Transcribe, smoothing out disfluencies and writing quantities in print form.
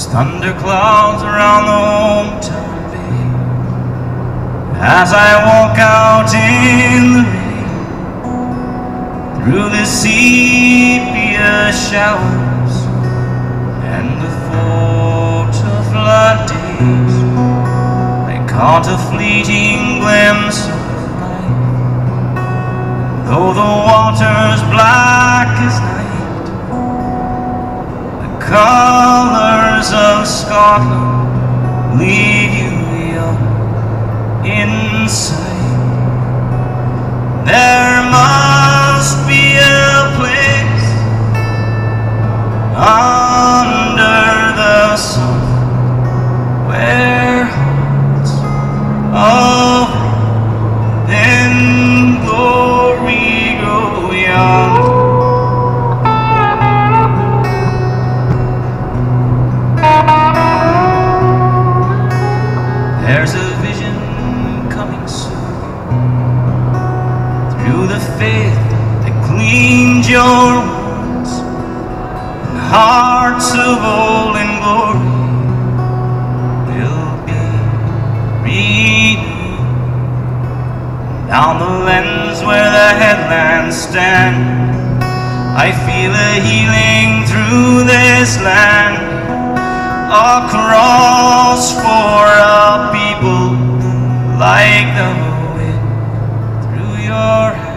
Thunder clouds around the hometown bay. As I walk out in the rain, through the sepia showers and the photo flood days, I caught a fleeting glimpse of life. Though the water's black as night, the colors of Scotland leave you young inside. There must be a place under the sun where hearts of in glory grow young. There's a vision coming soon, through the faith that cleaned your wounds, and hearts of old in glory will be renewed. Down the lens where the headlands stand, I feel a healing through this land, a cross for a people like the wind through your hands.